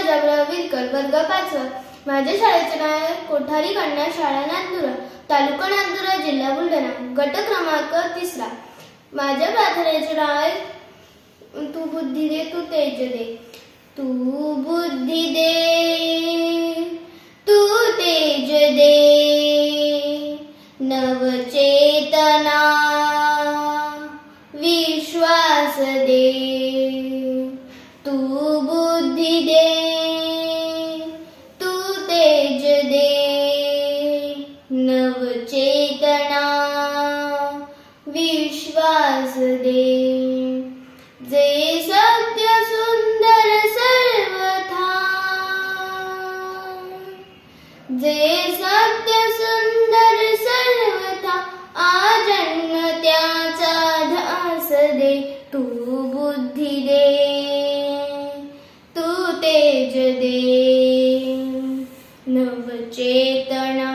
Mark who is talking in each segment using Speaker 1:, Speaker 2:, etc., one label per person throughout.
Speaker 1: राजाराव विलकर, वर्ग 5. माझ्या शाळेचे नाव आहे कोठारी कन्या शाळा नांदुरा, तालुका नांदुरा, जिल्हा बुलढाणा, गट क्रमांक 3. माझ्या प्रार्थनेचे नाव आहे तू बुद्धी दे तू तेज दे. तू बुद्धी दे तू तेज दे, नवचेतना विश्वास दे. तू बुद्धी दे तू तेज दे, नवचेतना विश्वास दे. जे सत्य सुंदर सर्वथा, जे सत्य सुंदर सर्वथा, आजन्म त्याचा ध्यास दे. तू बुद्धी दे तू तेज दे, नवचेतना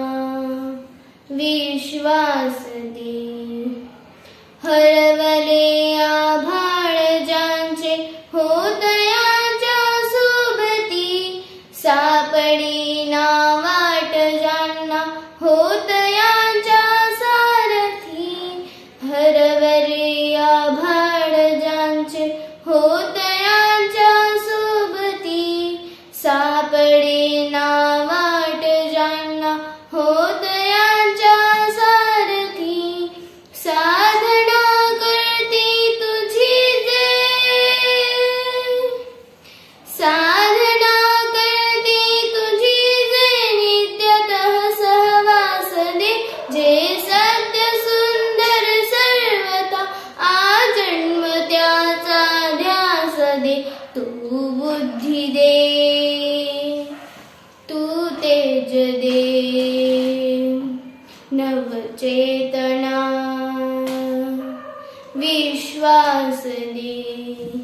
Speaker 1: विश्वास दे. हरवले आभाळ ज्यांचे होतयाच्या सोबती, सापडी ना वाट ज्यांना होतयाच्या सारथी. हरवले आभाळ ज्यांचे होतयाच्या सोबती, सापडी ना वाट ज्यांना होतयाच्या सारथी. साधना करती तुझी जे, साधना करती तुझी जे, नित्यतः सहवास दे. जे सत्य सुंदर सर्वथा, आजन्म त्याचा ध्यास दे. तू बुद्धी दे तू तेज दे, नवचेतना विश्वास दे.